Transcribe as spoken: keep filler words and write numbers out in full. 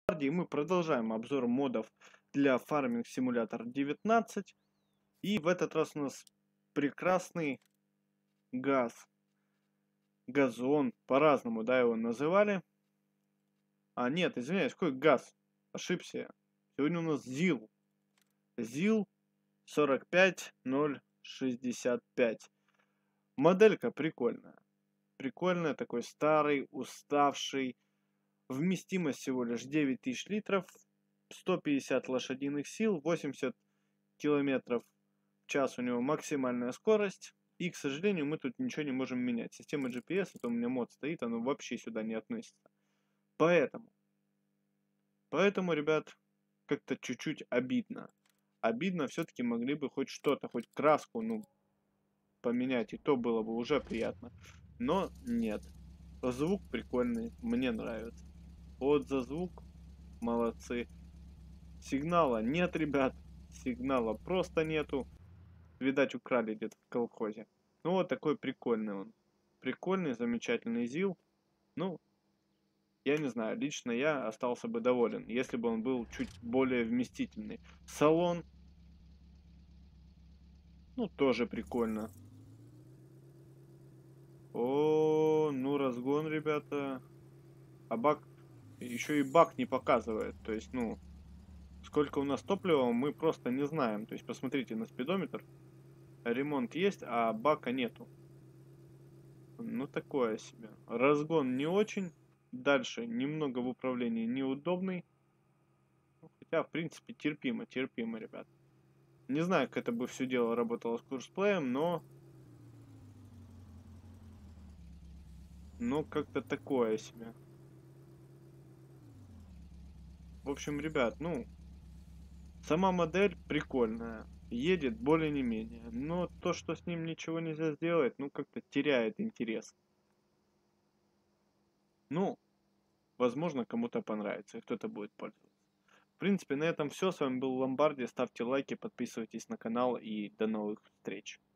И мы продолжаем обзор модов для Farming Simulator девятнадцать. И в этот раз у нас прекрасный газ. Газон. По-разному, да, его называли. А, нет, извиняюсь, какой газ? Ошибся я. Сегодня у нас ЗИЛ. ЗИЛ сорок пять ноль шестьдесят пять. Моделька прикольная. Прикольная, такой старый, уставший. Вместимость всего лишь девять тысяч литров, сто пятьдесят лошадиных сил, восемьдесят километров в час у него максимальная скорость. И, к сожалению, мы тут ничего не можем менять. Система джи пи эс, это у меня мод стоит, оно вообще сюда не относится. Поэтому, поэтому, ребят, как-то чуть-чуть обидно. Обидно, все-таки могли бы хоть что-то, хоть краску, ну, поменять, и то было бы уже приятно. Но нет. Звук прикольный, мне нравится. Вот за звук молодцы. Сигнала нет, ребят. Сигнала просто нету. Видать, украли где-то в колхозе. Ну, вот такой прикольный он. Прикольный, замечательный ЗИЛ. Ну, я не знаю, лично я остался бы доволен, если бы он был чуть более вместительный. Салон, ну, тоже прикольно. О, ну, разгон, ребята. А бак, еще и бак не показывает. То есть, ну, сколько у нас топлива, мы просто не знаем. То есть, посмотрите на спидометр. Ремонт есть, а бака нету. Ну, такое себе. Разгон не очень. Дальше немного в управлении неудобный. Хотя, в принципе, терпимо, терпимо, ребят. Не знаю, как это бы все дело работало с курсплеем, но... Но как-то такое себе. В общем, ребят, ну... Сама модель прикольная. Едет более не менее. Но то, что с ним ничего нельзя сделать, ну, как-то теряет интерес. Ну, возможно, кому-то понравится, и кто-то будет пользоваться. В принципе, на этом все. С вами был Ломбарди. Ставьте лайки, подписывайтесь на канал и до новых встреч.